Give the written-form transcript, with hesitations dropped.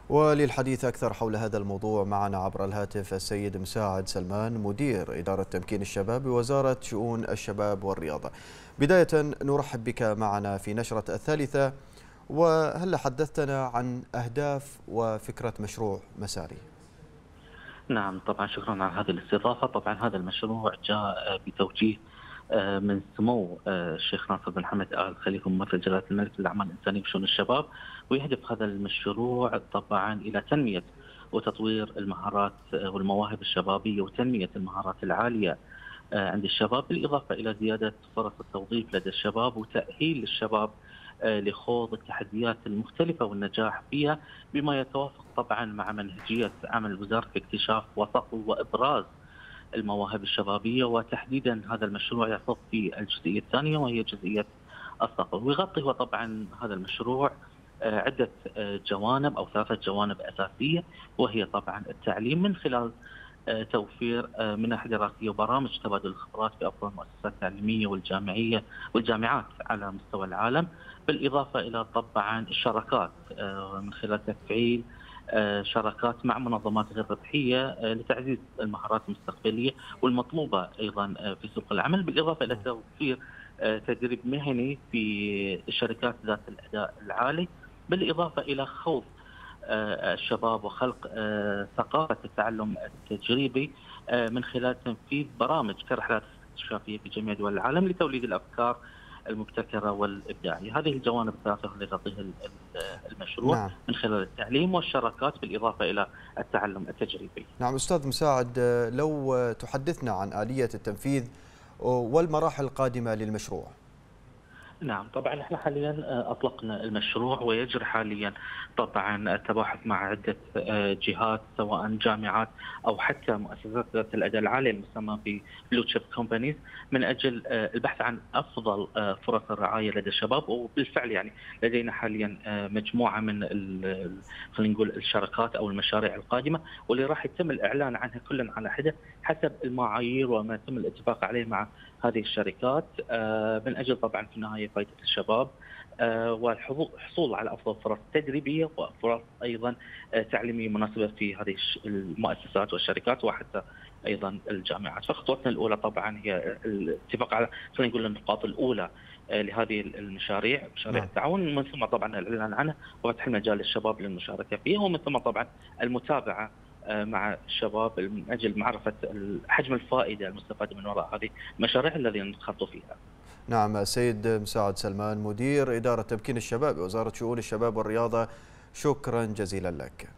وللحديث أكثر حول هذا الموضوع معنا عبر الهاتف السيد مساعد سلمان، مدير إدارة تمكين الشباب بوزارة شؤون الشباب والرياضة. بداية نرحب بك معنا في نشرة الثالثة، وهل حدثتنا عن أهداف وفكرة مشروع مساري؟ نعم، طبعا شكرا على هذه الاستضافة. طبعا هذا المشروع جاء بتوجيه من سمو الشيخ ناصر بن حمد آل خليفة ممثل جلالة الملك للأعمال الإنسانية وشؤون الشباب. ويهدف هذا المشروع طبعا إلى تنمية وتطوير المهارات والمواهب الشبابية وتنمية المهارات العالية عند الشباب، بالإضافة إلى زيادة فرص التوظيف لدى الشباب وتأهيل الشباب لخوض التحديات المختلفة والنجاح فيها، بما يتوافق طبعا مع منهجية عمل الوزارة في اكتشاف وصقل وإبراز المواهب الشبابية. وتحديدا هذا المشروع يخص في الجزئية الثانية وهي جزئية الصقل. ويغطي هو طبعا هذا المشروع عدة جوانب أو ثلاثة جوانب أساسية، وهي طبعا التعليم من خلال توفير منح دراسية وبرامج تبادل الخبرات في أفضل المؤسسات التعليمية والجامعية والجامعات على مستوى العالم، بالإضافة إلى طبعا الشراكات من خلال تفعيل شراكات مع منظمات غير ربحية لتعزيز المهارات المستقبلية والمطلوبة أيضا في سوق العمل، بالإضافة إلى توفير تدريب مهني في الشركات ذات الأداء العالي، بالإضافة إلى خوض الشباب وخلق ثقافة التعلم التجريبي من خلال تنفيذ برامج كرحلات استكشافية في جميع دول العالم لتوليد الأفكار المبتكرة والإبداعية. هذه الجوانب الثلاثة اللي يغطيها المشروع نعم. من خلال التعليم والشراكات بالإضافة إلى التعلم التجريبي. نعم أستاذ مساعد، لو تحدثنا عن آلية التنفيذ والمراحل القادمة للمشروع. نعم، طبعا احنا حاليا اطلقنا المشروع ويجري حاليا طبعا التباحث مع عده جهات سواء جامعات او حتى مؤسسات ذات الاداء العالي المسمى بلو تشيب كومبانيز، من اجل البحث عن افضل فرص الرعايه لدى الشباب. وبالفعل يعني لدينا حاليا مجموعه من خلينا نقول الشراكات او المشاريع القادمه، واللي راح يتم الاعلان عنها كلا على حده حسب المعايير وما يتم الاتفاق عليه مع هذه الشركات، من اجل طبعا في النهايه فائده الشباب والحصول على افضل فرص تدريبيه وفرص ايضا تعليميه مناسبه في هذه المؤسسات والشركات وحتى ايضا الجامعات. فخطوتنا الاولى طبعا هي الاتفاق على خلينا نقول النقاط الاولى لهذه المشاريع، مشاريع التعاون، ومن ثم طبعا الاعلان عنها وفتح المجال للشباب للمشاركه فيها، ومن ثم طبعا المتابعه مع الشباب من اجل معرفه حجم الفائده المستفاده من وراء هذه المشاريع الذين نخطط فيها. نعم السيد مساعد سلمان، مدير إدارة تمكين الشباب بوزارة شؤون الشباب والرياضة، شكرا جزيلا لك.